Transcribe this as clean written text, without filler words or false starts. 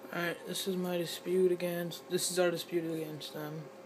Alright, this is my dispute against. This is our dispute against them.